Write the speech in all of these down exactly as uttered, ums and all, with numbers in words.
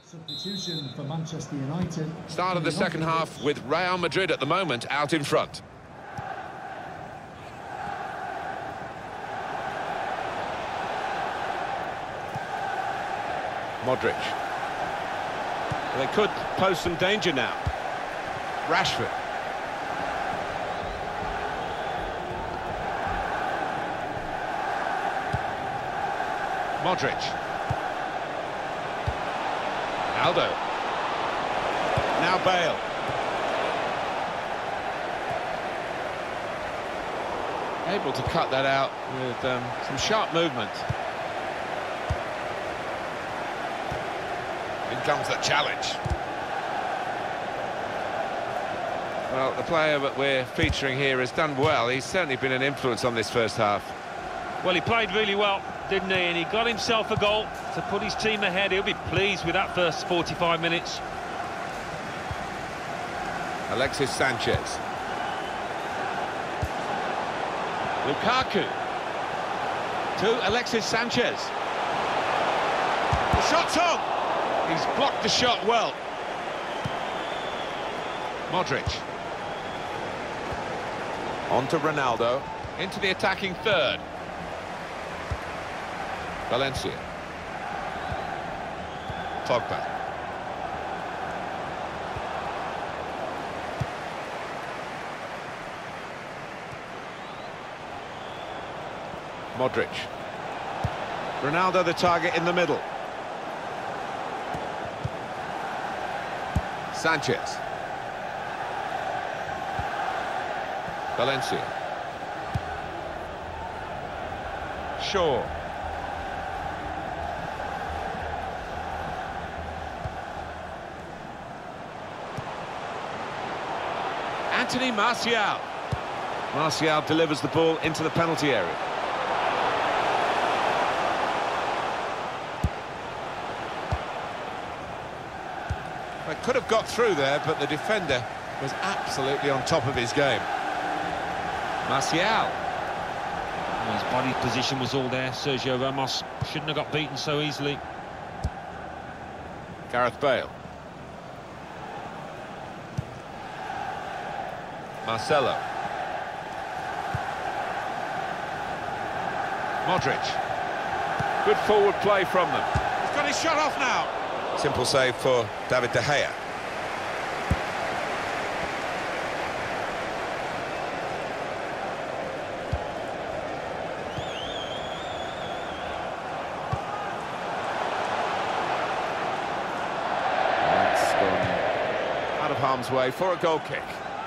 Substitution for Manchester United. Start of the second half with Real Madrid at the moment out in front. Modric. They could pose some danger now. Rashford. Modric. Ronaldo. Now Bale. Able to cut that out with um, some sharp movement. In comes the challenge. Well, the player that we're featuring here has done well. He's certainly been an influence on this first half. Well, he played really well, didn't he? And he got himself a goal to put his team ahead. He'll be pleased with that first forty-five minutes. Alexis Sanchez. Lukaku. To Alexis Sanchez. The shot's on! He's blocked the shot well. Modric. On to Ronaldo. Into the attacking third. Valencia. Pogba. Modric. Ronaldo the target in the middle. Sanchez. Valencia. Shaw. Anthony Martial. Martial delivers the ball into the penalty area. They could have got through there, but the defender was absolutely on top of his game. Martial. Well, his body position was all there. Sergio Ramos shouldn't have got beaten so easily. Gareth Bale. Marcelo. Modric. Good forward play from them. He's got his shot off now. Simple save for David De Gea. That's gone out of harm's way for a goal kick.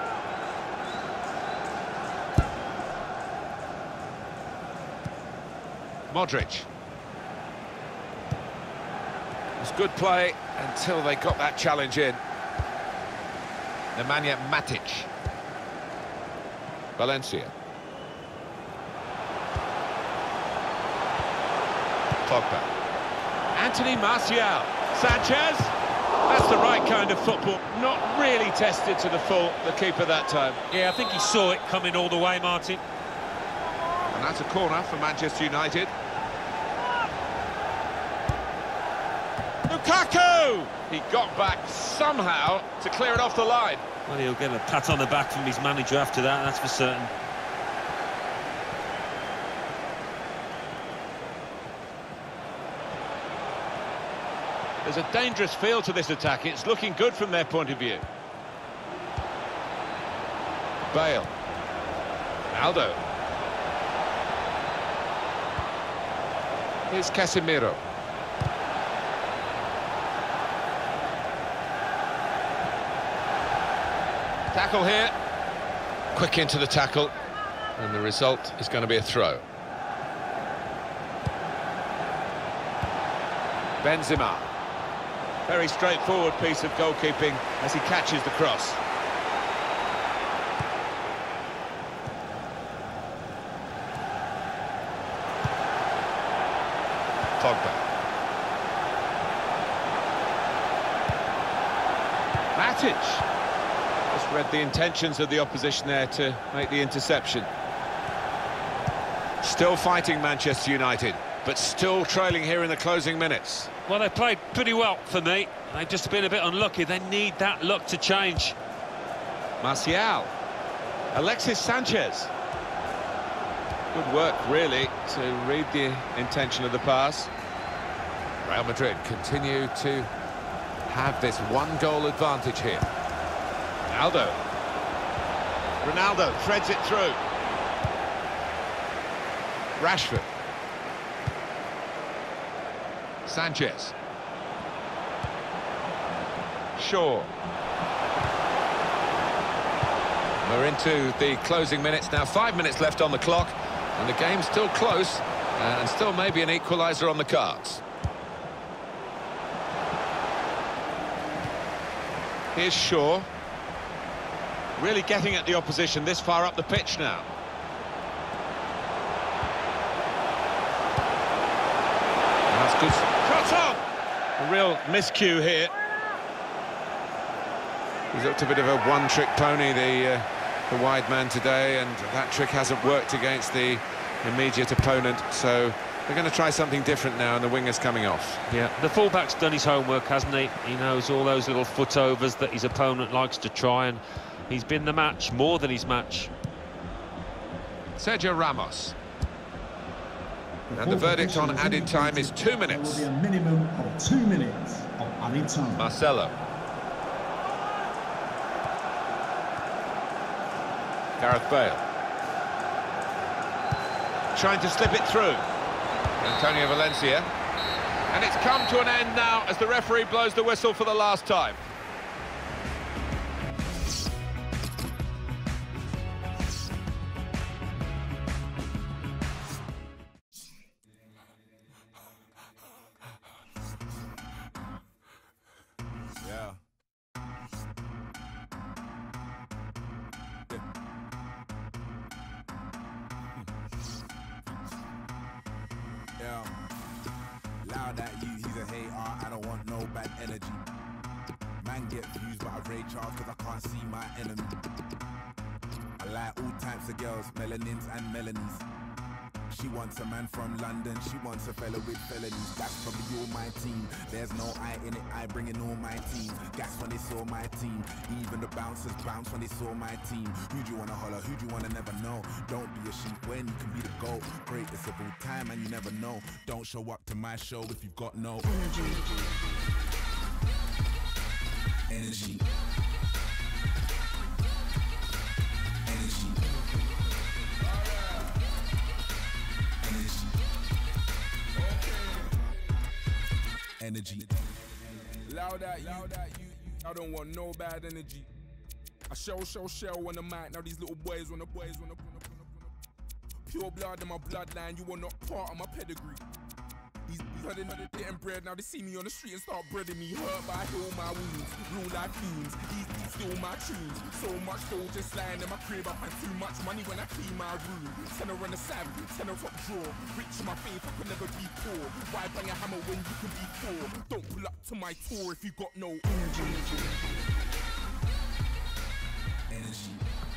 Modric. It was good play until they got that challenge in. Nemanja Matic. Valencia. Pogba. Anthony Martial. Sanchez. That's the right kind of football. Not really tested to the full, the keeper that time. Yeah, I think he saw it coming all the way, Martin. And that's a corner for Manchester United. Lukaku! He got back somehow to clear it off the line. Well, he'll get a pat on the back from his manager after that, that's for certain. There's a dangerous feel to this attack. It's looking good from their point of view. Bale. Ronaldo. Here's Casemiro. Tackle here. Quick into the tackle. And the result is going to be a throw. Benzema. Very straightforward piece of goalkeeping as he catches the cross. Pogba. Matic. Just read the intentions of the opposition there to make the interception. Still fighting Manchester United. but still trailing here in the closing minutes. Well, they played pretty well for me. They've just been a bit unlucky. They need that luck to change. Martial. Alexis Sanchez. Good work, really, to read the intention of the pass. Real Madrid continue to have this one-goal advantage here. Ronaldo. Ronaldo threads it through. Rashford. Sanchez. Shaw. We're into the closing minutes now. Five minutes left on the clock, and the game's still close, uh, and still maybe an equaliser on the cards. Here's Shaw. Really getting at the opposition this far up the pitch now. That's good. Shot on! A real miscue here. He's looked a bit of a one-trick pony, the, uh, the wide man today, and that trick hasn't worked against the immediate opponent, so they're going to try something different now, and the winger's coming off. Yeah, the fullback's done his homework, hasn't he? He knows all those little footovers that his opponent likes to try, and he's been the match, more than his match. Sergio Ramos. And the verdict on added time is two minutes. There will be a minimum of two minutes of added time. Marcelo. Gareth Bale. Trying to slip it through. Antonio Valencia. And it's come to an end now as the referee blows the whistle for the last time. Yeah. Yeah. Loud at you, he's a hater. I don't want no bad energy. Man get views, but I rage hard cause I can't see my enemy. I like all types of girls, melanins and melanies. She wants a man from London, she wants a fella with felonies. That's probably all my team. There's no I in it, I bring in all my team. Gas when they saw my team. Even the bouncers bounce when they saw my team. Who do you wanna holler, who do you wanna never know? Don't be a sheep when you can be the goat. Greatest of all time and you never know. Don't show up to my show if you've got no energy. Energy. Energy. Loud at you, loud at you. I don't want no bad energy. I shell, shell, shell on the mic. Now these little boys wanna, boys wanna, wanna, wanna, wanna. Pure blood in my bloodline. You are not part of my pedigree. These these are the getting bread. Now they see me on the street and start breading me. Hurt, but I heal my wounds. Real life fumes. These beats steal my tunes. So much gold just lying in my crib. I find too much money when I clean my room. Tenor on the side, tenor up draw. Rich in my faith, I could never be poor. Why bang a hammer when you can be poor? Don't pull up to my tour if you got no energy. Energy.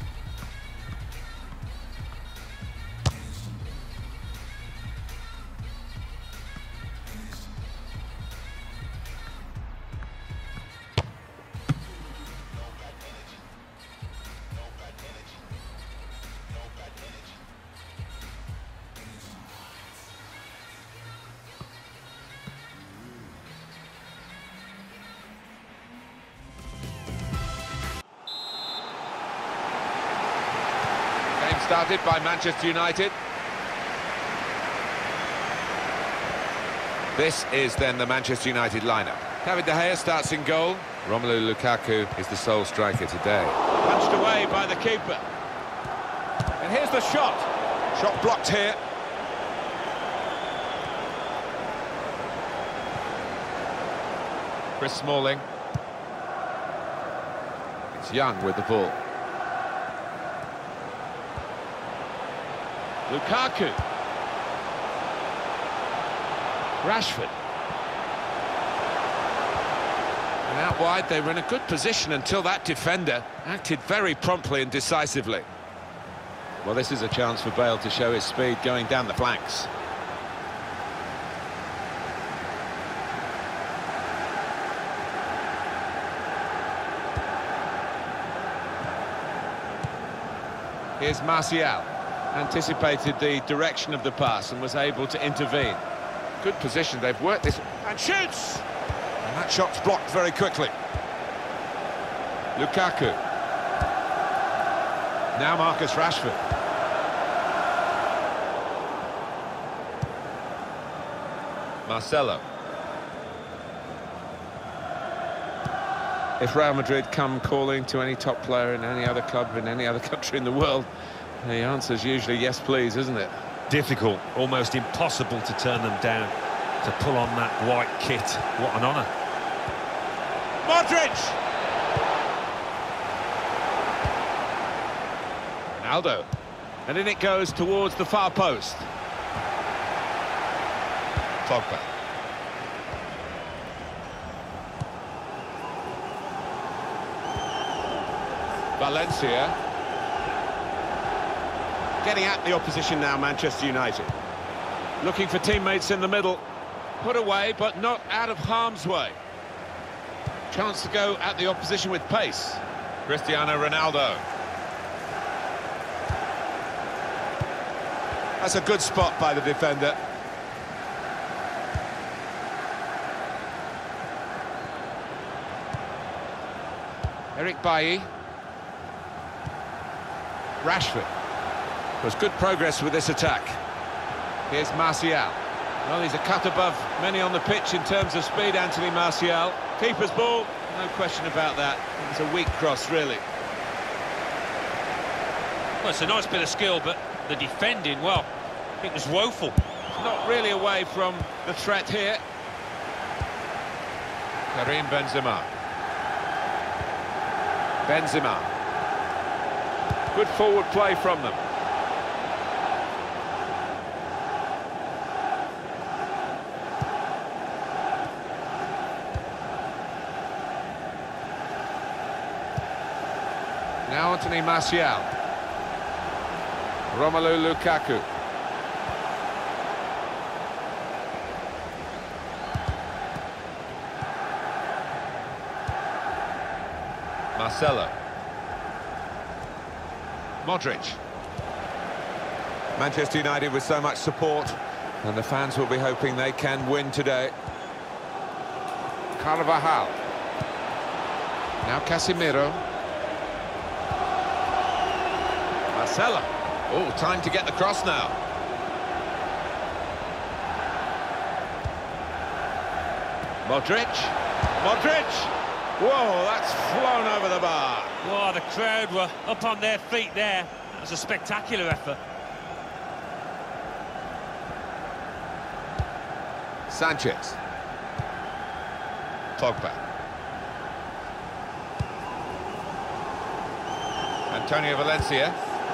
Started by Manchester United. This is then the Manchester United lineup. David De Gea starts in goal. Romelu Lukaku is the sole striker today. Punched away by the keeper. And here's the shot. Shot blocked here. Chris Smalling. It's Young with the ball. Lukaku. Rashford. And out wide, they were in a good position until that defender acted very promptly and decisively. Well, this is a chance for Bale to show his speed going down the flanks. Here's Martial. Anticipated the direction of the pass and was able to intervene. Good position, they've worked this... And shoots! And that shot's blocked very quickly. Lukaku. Now Marcus Rashford. Marcelo. If Real Madrid come calling to any top player in any other club in any other country in the world, the answer's usually yes please, isn't it? Difficult, almost impossible to turn them down, to pull on that white kit. What an honour. Modric! Ronaldo. And in it goes towards the far post. Pogba. Valencia. Getting at the opposition now, Manchester United. Looking for teammates in the middle. Put away, but not out of harm's way. Chance to go at the opposition with pace. Cristiano Ronaldo. That's a good spot by the defender. Eric Bailly. Rashford. Was good progress with this attack. Here's Martial. Well, he's a cut above many on the pitch in terms of speed, Anthony Martial. Keeper's ball, no question about that. It's a weak cross, really. Well, it's a nice bit of skill, but the defending, well, it was woeful. Not really away from the threat here. Karim Benzema. Benzema. Good forward play from them. Now Anthony Martial. Romelu Lukaku. Marcelo. Modric. Manchester United with so much support, and the fans will be hoping they can win today. Carvajal. Now Casemiro. Marcelo. Oh, time to get the cross now. Modric. Modric. Whoa, that's flown over the bar. Oh, the crowd were up on their feet there. That was a spectacular effort. Sanchez. Pogba. Antonio Valencia.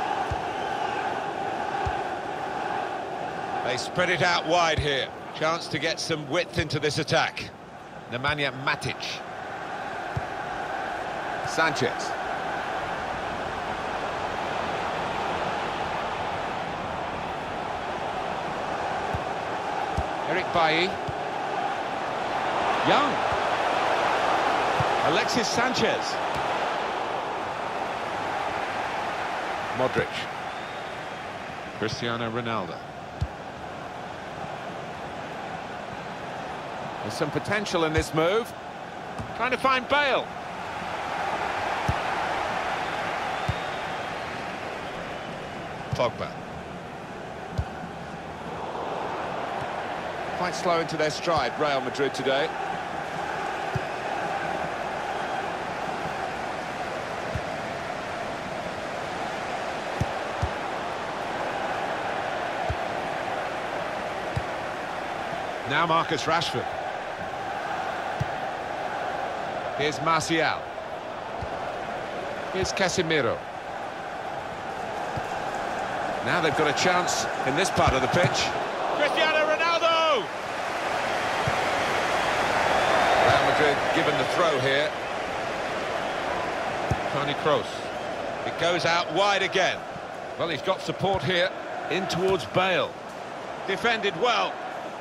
They spread it out wide here. Chance to get some width into this attack. Nemanja Matic. Sanchez. Eric Bailly. Young. Alexis Sanchez. Modric. Cristiano Ronaldo. There's some potential in this move. Trying to find Bale. Pogba. Quite slow into their stride, Real Madrid today. Now Marcus Rashford. Here's Martial. Here's Casemiro. Now they've got a chance in this part of the pitch. Cristiano Ronaldo! Real Madrid given the throw here. Toni Kroos. It goes out wide again. Well, he's got support here. In towards Bale. Defended well.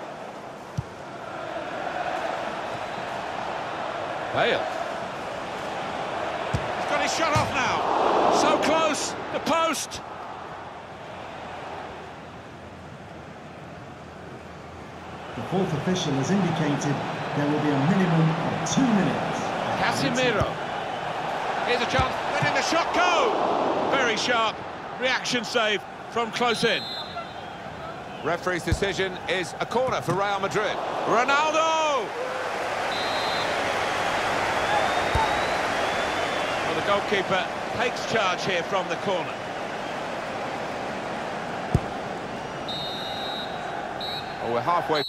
Bale. He's got his shot off now. So close. The post. The fourth official has indicated there will be a minimum of two minutes. Casemiro. Here's a chance. Letting the shot go. Very sharp. Reaction save from close in. Referee's decision is a corner for Real Madrid. Ronaldo! Well, the goalkeeper takes charge here from the corner. Oh, we're halfway.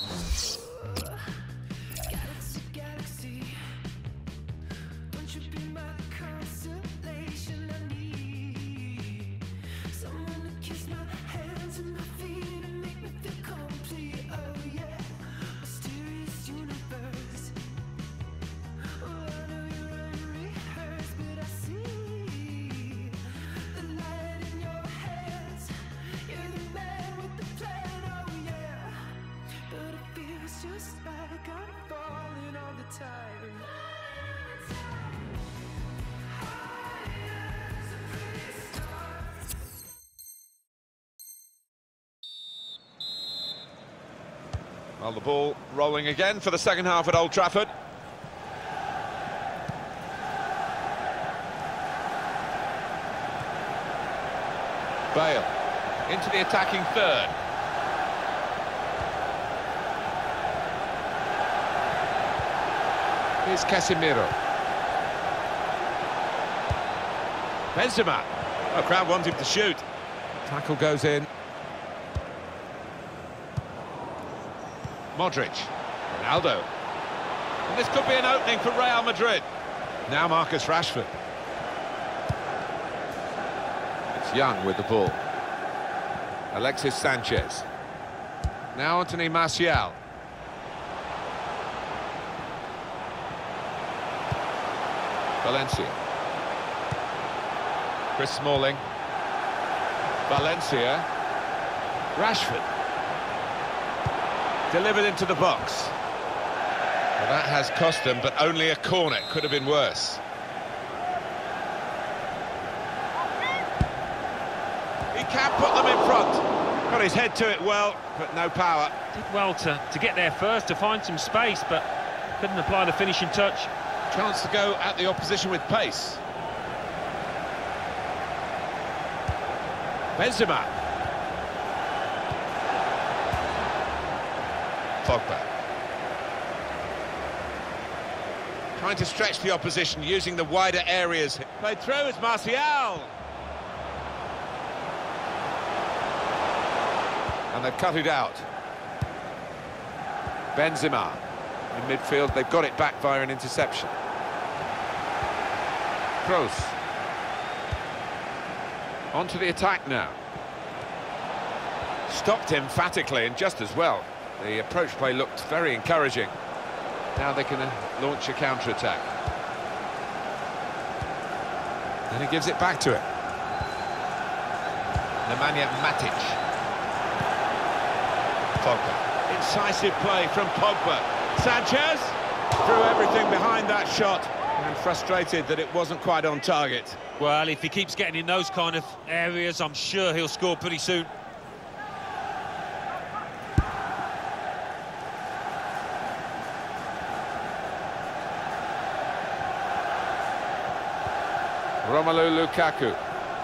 Well, the ball rolling again for the second half at Old Trafford. Bale into the attacking third. Here's Casemiro. Benzema. Oh, crowd want him to shoot. Tackle goes in. Modric. Ronaldo. And this could be an opening for Real Madrid. Now Marcus Rashford. It's Young with the ball. Alexis Sanchez. Now Anthony Martial. Valencia. Chris Smalling. Valencia. Rashford. Delivered into the box. Well, that has cost them, but only a corner. It could have been worse. He can put them in front. Got his head to it well, but no power. Did well to, to get there first, to find some space, but couldn't apply the finishing touch. Chance to go at the opposition with pace. Benzema. Pogba. Trying to stretch the opposition, using the wider areas. Played through is Martial. And they've cut it out. Benzema in midfield. They've got it back via an interception. Kroos. On to the attack now. Stopped emphatically and just as well. The approach play looked very encouraging. Now they can uh, launch a counter-attack. And he gives it back to it. Nemanja Matic. Pogba. Incisive play from Pogba. Sanchez threw everything behind that shot and frustrated that it wasn't quite on target. Well, if he keeps getting in those kind of areas, I'm sure he'll score pretty soon. Romelu Lukaku.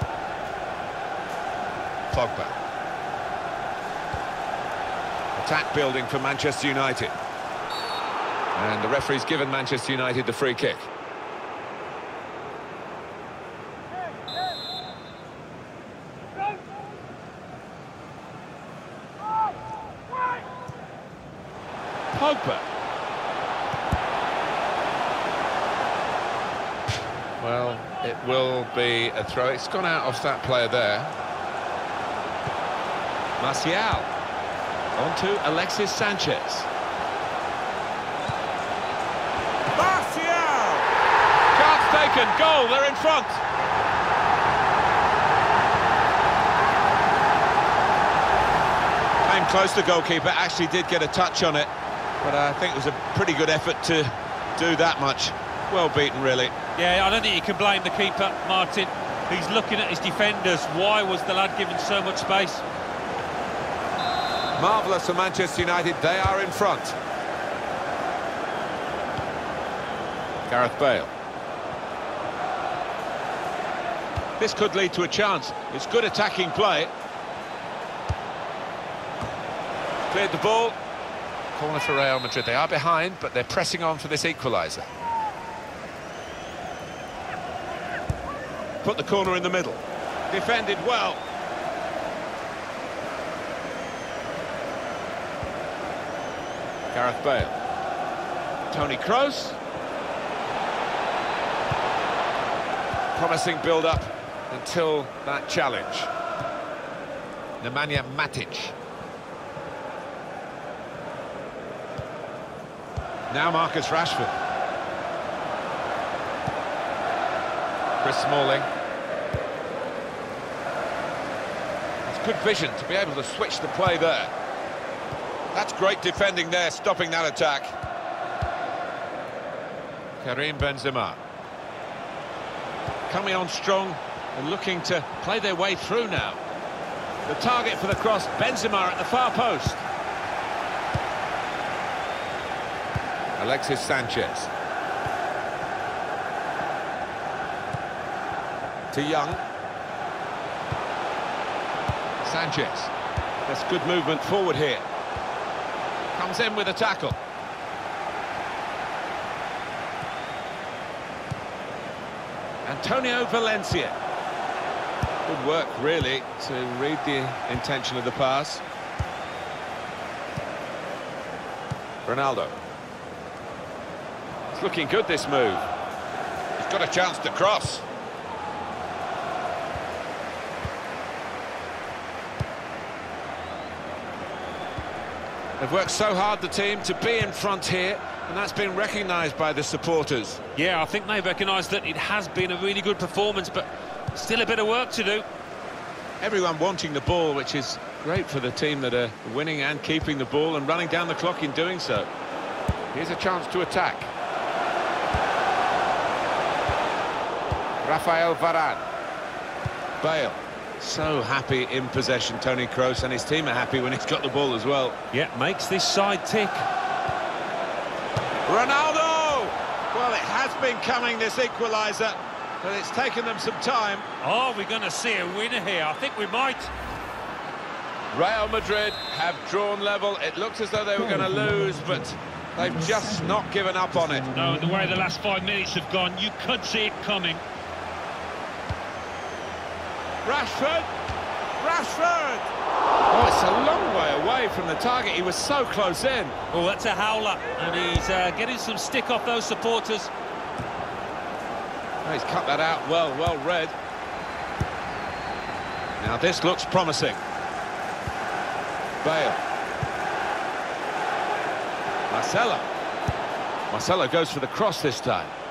Pogba. Attack building for Manchester United. And the referee's given Manchester United the free kick. Pogba. Well, it will be a throw. It's gone out off that player there. Martial. On to Alexis Sanchez. Martial! Chance taken, goal, they're in front. Came close, the goalkeeper, actually did get a touch on it, but I think it was a pretty good effort to do that much. Well beaten, really. Yeah, I don't think you can blame the keeper, Martin. He's looking at his defenders. Why was the lad given so much space? Marvellous for Manchester United, they are in front. Gareth Bale. This could lead to a chance. It's good attacking play. Cleared the ball. Corner for Real Madrid. They are behind, but they're pressing on for this equaliser. Put the corner in the middle. Defended well. Gareth Bale. Toni Kroos. Promising build-up until that challenge. Nemanja Matic. Now Marcus Rashford. Chris Smalling. It's good vision to be able to switch the play there. That's great defending there, stopping that attack. Karim Benzema. Coming on strong and looking to play their way through now. The target for the cross, Benzema at the far post. Alexis Sanchez. To Young. Sanchez. That's good movement forward here. Comes in with a tackle. Antonio Valencia. Good work, really, to read the intention of the pass. Ronaldo. It's looking good, this move. He's got a chance to cross. They've worked so hard, the team, to be in front here, and that's been recognised by the supporters. Yeah, I think they recognise that it has been a really good performance, but still a bit of work to do. Everyone wanting the ball, which is great for the team that are winning and keeping the ball and running down the clock in doing so. Here's a chance to attack. Rafael Varane. Bale. So happy in possession, Toni Kroos, and his team are happy when he's got the ball as well. Yeah, makes this side tick. Ronaldo! Well, it has been coming, this equaliser, but it's taken them some time. Oh, we're going to see a winner here. I think we might. Real Madrid have drawn level. It looks as though they were going to lose, but they've just not given up on it. No, the way the last five minutes have gone, you could see it coming. Rashford! Rashford! Oh, it's a long way away from the target. He was so close in. Oh, that's a howler, and he's uh, getting some stick off those supporters. Oh, he's cut that out well, well read. Now this looks promising. Bale. Marcelo. Marcelo goes for the cross this time.